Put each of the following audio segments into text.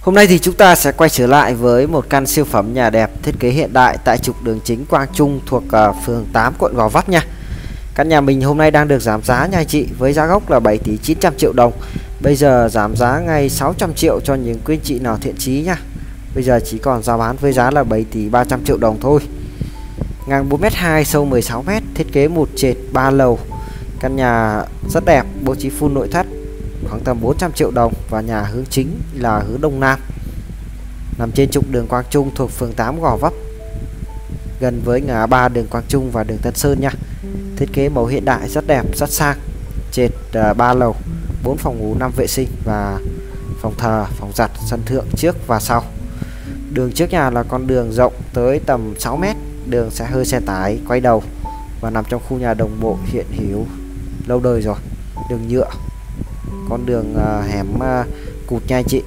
Hôm nay thì chúng ta sẽ quay trở lại với một căn siêu phẩm nhà đẹp thiết kế hiện đại tại trục đường chính Quang Trung thuộc phường 8 quận Gò Vấp nha. Căn nhà mình hôm nay đang được giảm giá nha anh chị, với giá gốc là 7 tỷ 900 triệu đồng. Bây giờ giảm giá ngay 600 triệu cho những quý anh chị nào thiện chí nha. Bây giờ chỉ còn giá bán với giá là 7 tỷ 300 triệu đồng thôi. Ngang 4m2, sâu 16m, thiết kế một trệt 3 lầu. Căn nhà rất đẹp, bố trí full nội thất, khoảng tầm 400 triệu đồng, và nhà hướng chính là hướng đông nam, nằm trên trục đường Quang Trung thuộc phường 8 Gò Vấp, gần với ngã ba đường Quang Trung và đường Tân Sơn nha. Thiết kế màu hiện đại rất đẹp, rất sang. Trệt 3 lầu, 4 phòng ngủ, 5 vệ sinh và phòng thờ, phòng giặt, sân thượng trước và sau. Đường trước nhà là con đường rộng tới tầm 6m, đường sẽ hơi xe tải quay đầu, và nằm trong khu nhà đồng bộ hiện hữu lâu đời rồi. Đường nhựa, con đường hẻm cụt nha anh chị.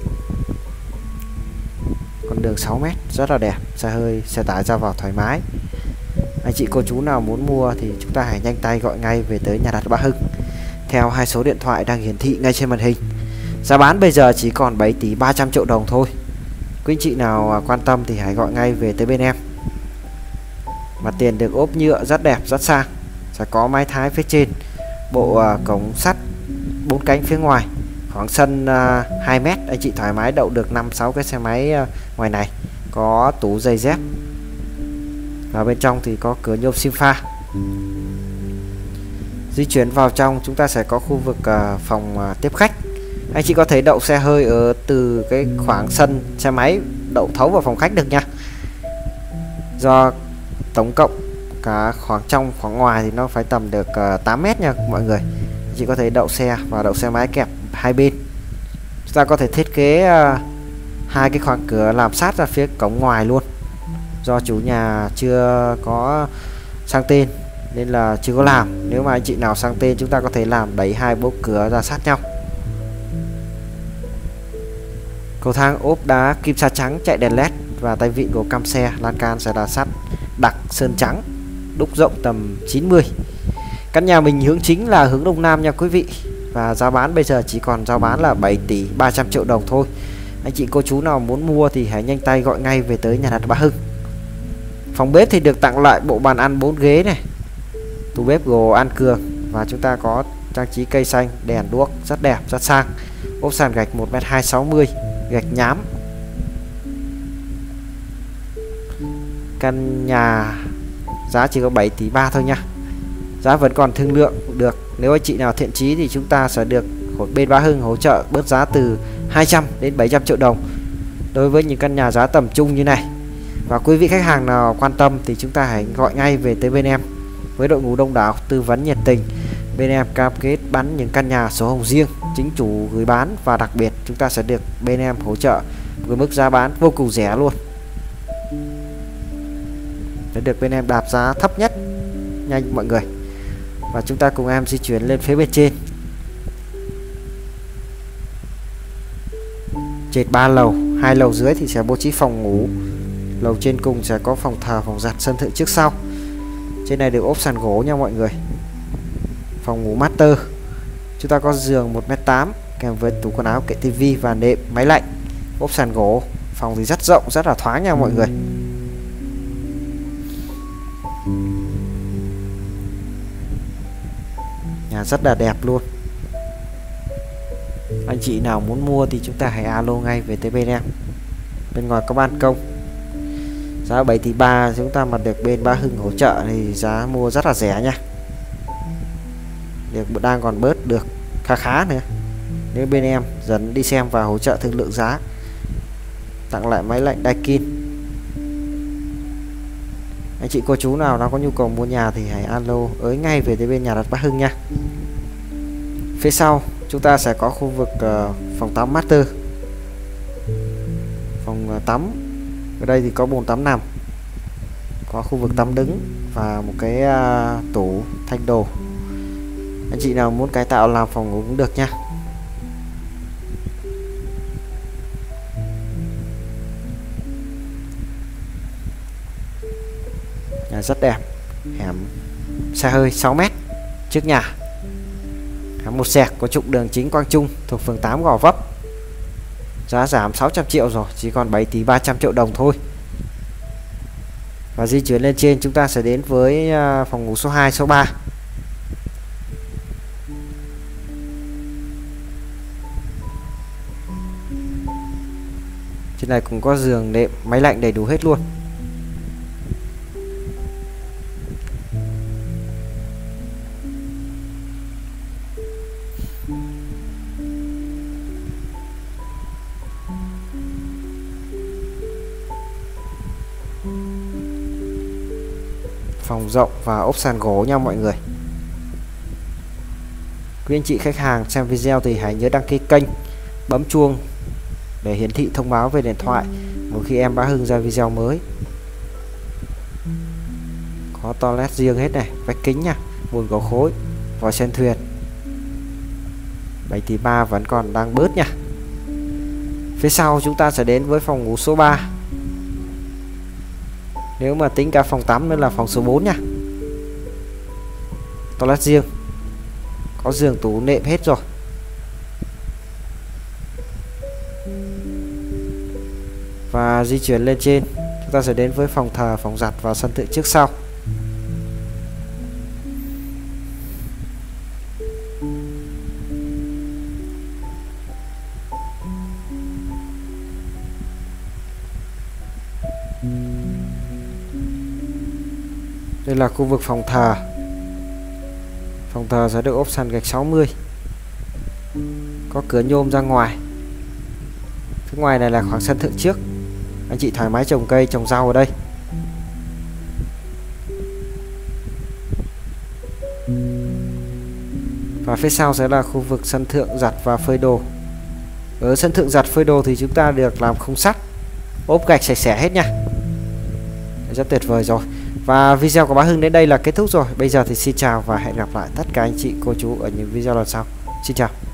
Con đường 6m rất là đẹp, xe hơi xe tải ra vào thoải mái. Anh chị cô chú nào muốn mua thì chúng ta hãy nhanh tay gọi ngay về tới nhà đặt Bá Hưng theo hai số điện thoại đang hiển thị ngay trên màn hình. Giá bán bây giờ chỉ còn 7 tỷ 300 triệu đồng thôi. Quý anh chị nào quan tâm thì hãy gọi ngay về tới bên em. Mặt tiền được ốp nhựa rất đẹp, rất sang, sẽ có mái thái phía trên, bộ cổng sắt 4 cánh phía ngoài, khoảng sân 2m, anh chị thoải mái đậu được 5-6 cái xe máy ngoài này. Có tủ giày dép, và bên trong thì có cửa nhôm sim pha. Di chuyển vào trong chúng ta sẽ có khu vực phòng tiếp khách. Anh chị có thể đậu xe hơi ở từ cái khoảng sân xe máy, đậu thấu vào phòng khách được nha. Do tổng cộng cả khoảng trong khoảng ngoài thì nó phải tầm được 8m nha mọi người. Anh chị có thể đậu xe và đậu xe máy kẹp hai bên. Chúng ta có thể thiết kế hai cái khoảng cửa làm sát ra phía cổng ngoài luôn. Do chủ nhà chưa có sang tên nên là chưa có làm. Nếu mà anh chị nào sang tên chúng ta có thể làm đẩy hai bố cửa ra sát nhau. Cầu thang ốp đá kim sa trắng, chạy đèn led, và tay vịn của cam xe, lan can sẽ là sắt đặc sơn trắng, đúc rộng tầm 90. Căn nhà mình hướng chính là hướng đông nam nha quý vị, và giá bán bây giờ chỉ còn giá bán là 7 tỷ 300 triệu đồng thôi. Anh chị cô chú nào muốn mua thì hãy nhanh tay gọi ngay về tới nhà đặt Bá Hưng. Phòng bếp thì được tặng lại bộ bàn ăn 4 ghế này, tủ bếp gỗ An Cường, và chúng ta có trang trí cây xanh, đèn đuốc rất đẹp, rất sang. Ốp sàn gạch 1m2 60, gạch nhám. Căn nhà giá chỉ có 7 tỷ 3 thôi nha. Giá vẫn còn thương lượng được. Nếu anh chị nào thiện chí thì chúng ta sẽ được bên Bá Hưng hỗ trợ bớt giá từ 200 đến 700 triệu đồng đối với những căn nhà giá tầm trung như này. Và quý vị khách hàng nào quan tâm thì chúng ta hãy gọi ngay về tới bên em. Với đội ngũ đông đảo, tư vấn nhiệt tình, bên em cam kết bán những căn nhà sổ hồng riêng, chính chủ gửi bán, và đặc biệt chúng ta sẽ được bên em hỗ trợ với mức giá bán vô cùng rẻ luôn, để được bên em đạp giá thấp nhất nhanh mọi người. Và chúng ta cùng em di chuyển lên phía bên trên. Trệt 3 lầu, 2 lầu dưới thì sẽ bố trí phòng ngủ. Lầu trên cùng sẽ có phòng thờ, phòng giặt, sân thượng trước sau. Trên này được ốp sàn gỗ nha mọi người. Phòng ngủ master. Chúng ta có giường 1m8 kèm với tủ quần áo, kệ tivi và nệm, máy lạnh. Ốp sàn gỗ. Phòng thì rất rộng, rất là thoáng nha mọi người. Nhà rất là đẹp luôn. Anh chị nào muốn mua thì chúng ta hãy alo ngay về tới bên em. Bên ngoài có ban công. Giá 7 tỷ 3 chúng ta mà được bên Bá Hưng hỗ trợ thì giá mua rất là rẻ nha. Được đang còn bớt được khá khá nữa. Nếu bên em dẫn đi xem và hỗ trợ thương lượng giá. Tặng lại máy lạnh Daikin. Anh chị cô chú nào đang có nhu cầu mua nhà thì hãy alo ới ngay về tới bên nhà đặt Bá Hưng nha. Phía sau chúng ta sẽ có khu vực phòng tắm master, phòng tắm. Ở đây thì có bồn tắm nằm, có khu vực tắm đứng và một cái tủ thanh đồ. Anh chị nào muốn cải tạo làm phòng ngủ cũng được nha. Nhà rất đẹp. Hẻm xe hơi 6m trước nhà. Hẻm một sẹc có trục đường chính Quang Trung thuộc phường 8 Gò Vấp. Giá giảm 600 triệu rồi, chỉ còn 7 tỷ 300 triệu đồng thôi. Và di chuyển lên trên, chúng ta sẽ đến với phòng ngủ số 2, số 3. Trên này cũng có giường nệm, máy lạnh đầy đủ hết luôn. Phòng rộng và ốp sàn gỗ nha mọi người. Quý anh chị khách hàng xem video thì hãy nhớ đăng ký kênh, bấm chuông để hiển thị thông báo về điện thoại mỗi khi em Bá Hưng ra video mới. Có toilet riêng hết này, vách kính nha, bồn gỗ khối, vòi sen thuyền. 7 tỷ 3 vẫn còn đang bớt nha. Phía sau chúng ta sẽ đến với phòng ngủ số 3. Nếu mà tính cả phòng tắm nữa là phòng số 4 nha. Toilet riêng, có giường tủ nệm hết rồi. Và di chuyển lên trên, chúng ta sẽ đến với phòng thờ, phòng giặt và sân thượng trước sau. Đây là khu vực phòng thờ. Phòng thờ sẽ được ốp sàn gạch 60. Có cửa nhôm ra ngoài. Phía ngoài này là khoảng sân thượng trước. Anh chị thoải mái trồng cây, trồng rau ở đây. Và phía sau sẽ là khu vực sân thượng giặt và phơi đồ. Ở sân thượng giặt phơi đồ thì chúng ta được làm khung sắt, ốp gạch sạch sẽ hết nha. Rất tuyệt vời rồi. Và video của Bá Hưng đến đây là kết thúc rồi. Bây giờ thì xin chào và hẹn gặp lại tất cả anh chị cô chú ở những video lần sau. Xin chào.